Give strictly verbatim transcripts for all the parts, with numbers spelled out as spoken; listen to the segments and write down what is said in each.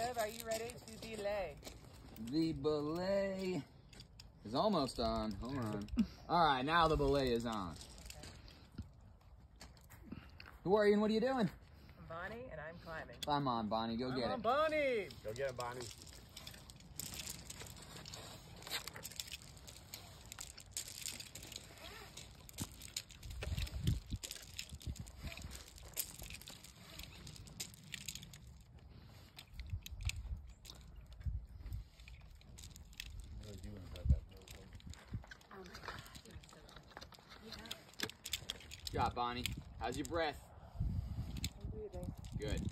Jacob, are you ready to belay? The belay is almost on. Hold on. All right, now the belay is on. Who are you and what are you doing? I'm Bonnie, and I'm climbing. Come on, Bonnie, go I'm get on it. Bonnie. Go get it, Bonnie. Good job, Bonnie. How's your breath? I'm breathing. Good.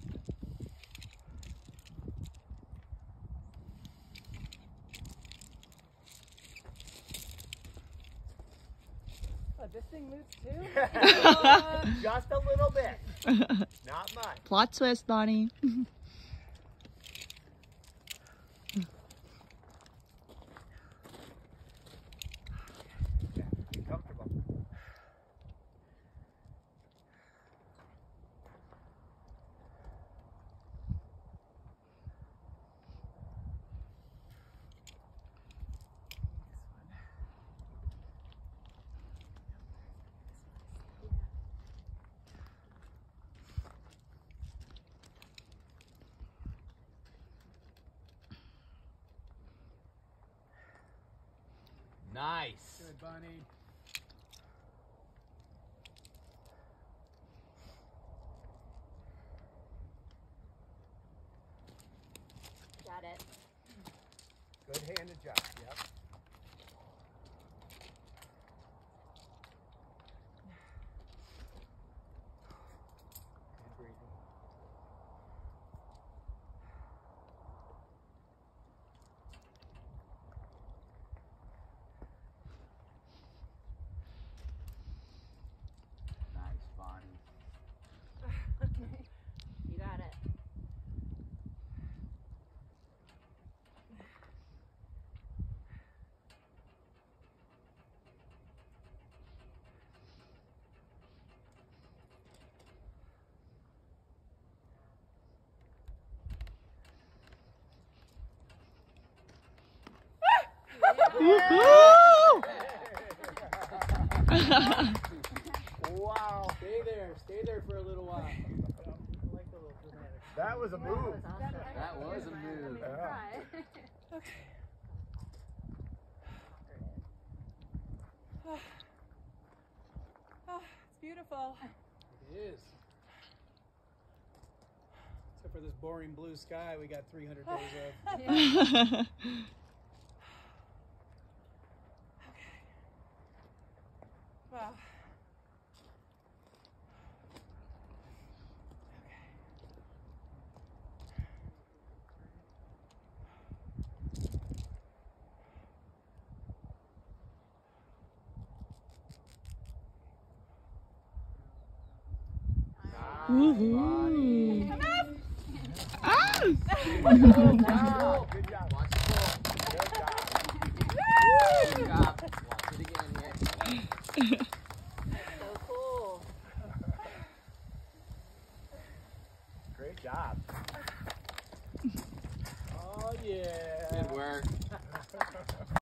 Oh, this thing moves too? Just a little bit. Not much. Plot twist, Bonnie. Yeah, be comfortable. Nice. Good, Bonnie. Got it. Good handed job. Yep. Good breathing. Nice, Bonnie. You got it. Wow. Stay there. Stay there for a little while. I like the little dramatic. That was a move. That was a move. Yeah. Okay. Oh, oh, it's beautiful. It is. Except for this boring blue sky we got three hundred days of. Wow. Woohoo! Ah! Good job. Good job. Watch the ball. Good job. Good job.